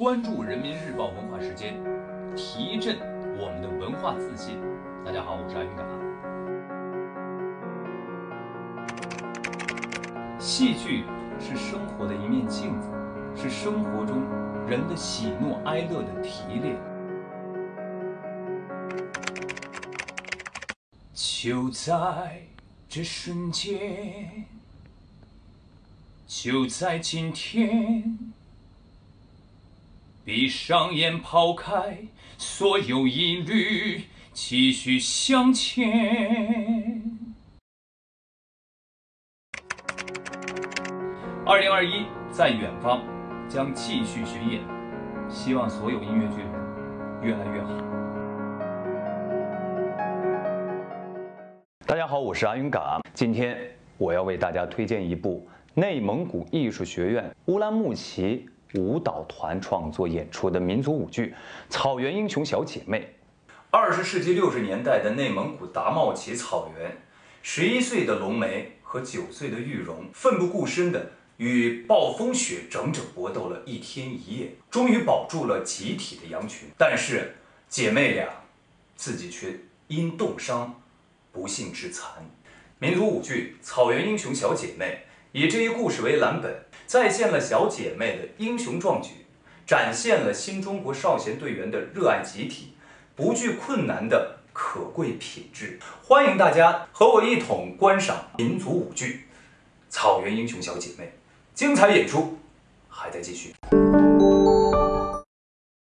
关注人民日报文化时间，提振我们的文化自信。大家好，我是阿云嘎。戏剧是生活的一面镜子，是生活中人的喜怒哀乐的提炼。就在这瞬间，就在今天，闭上眼，抛开所有疑虑，继续向前。2021在远方将继续巡演，希望所有音乐剧人越来越好。 大家好，我是阿云嘎。今天我要为大家推荐一部内蒙古艺术学院乌兰牧骑舞蹈团创作演出的民族舞剧《草原英雄小姐妹》。20世纪60年代的内蒙古达茂旗草原，11岁的龙梅和9岁的玉荣奋不顾身地与暴风雪整整搏斗了1天1夜，终于保住了集体的羊群。但是姐妹俩自己却因冻伤不幸致残。民族舞剧《草原英雄小姐妹》以这一故事为蓝本，再现了小姐妹的英雄壮举，展现了新中国少先队员的热爱集体、不惧困难的可贵品质。欢迎大家和我一同观赏民族舞剧《草原英雄小姐妹》，精彩演出还在继续。